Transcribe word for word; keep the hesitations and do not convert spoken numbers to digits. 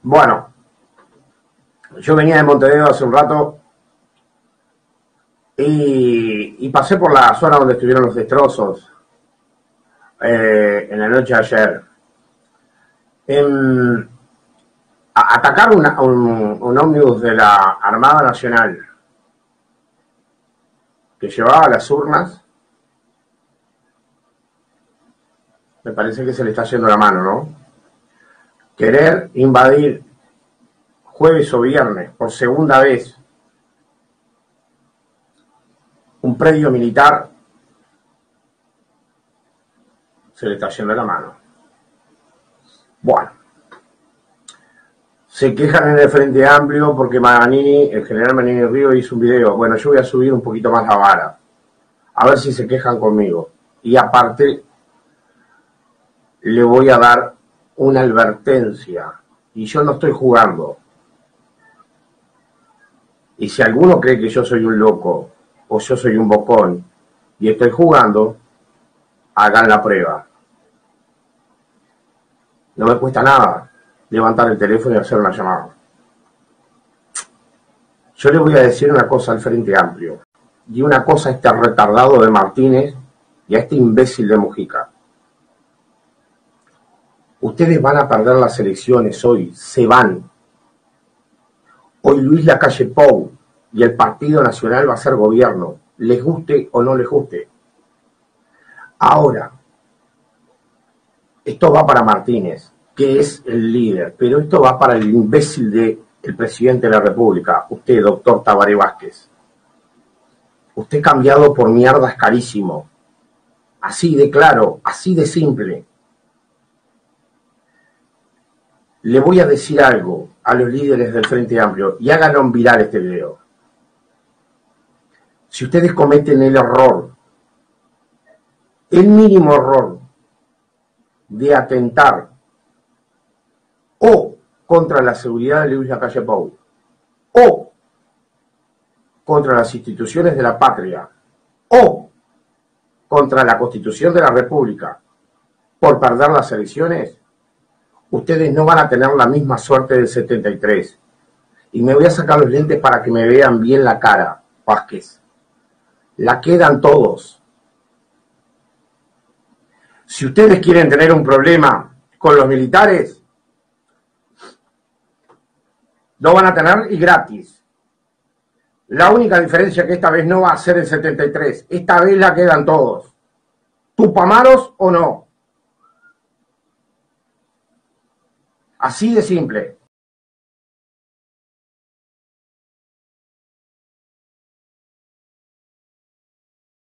Bueno, yo venía de Montevideo hace un rato y, y pasé por la zona donde estuvieron los destrozos eh, en la noche de ayer. En, a, atacar una, un, un ómnibus de la Armada Nacional que llevaba las urnas, me parece que se le está yendo la mano, ¿no? Querer invadir jueves o viernes por segunda vez un predio militar, se le está yendo la mano. Bueno, se quejan en el Frente Amplio porque Magnini, el general Magnini Río hizo un video. Bueno, yo voy a subir un poquito más la vara, a ver si se quejan conmigo. Y aparte, le voy a dar una advertencia. Y yo no estoy jugando. Y si alguno cree que yo soy un loco, o yo soy un bocón, y estoy jugando, hagan la prueba. No me cuesta nada levantar el teléfono y hacer una llamada. Yo le voy a decir una cosa al Frente Amplio, y una cosa a este retardado de Martínez y a este imbécil de Mujica. Ustedes van a perder las elecciones hoy, se van. Hoy Luis Lacalle Pou y el Partido Nacional va a ser gobierno, les guste o no les guste. Ahora, esto va para Martínez, que es el líder, pero esto va para el imbécil del presidente de la República, usted, doctor Tabaré Vázquez. Usted cambiado por mierda es carísimo. Así de claro, así de simple. Le voy a decir algo a los líderes del Frente Amplio y háganlo viral este video. Si ustedes cometen el error, el mínimo error de atentar o contra la seguridad de Luis Lacalle Pou o contra las instituciones de la patria o contra la Constitución de la República por perder las elecciones, ustedes no van a tener la misma suerte del setenta y tres. Y me voy a sacar los lentes para que me vean bien la cara, Vázquez. La quedan todos. Si ustedes quieren tener un problema con los militares, lo van a tener y gratis. La única diferencia es que esta vez no va a ser el setenta y tres. Esta vez la quedan todos. ¿Tupamaros o no? Así de simple.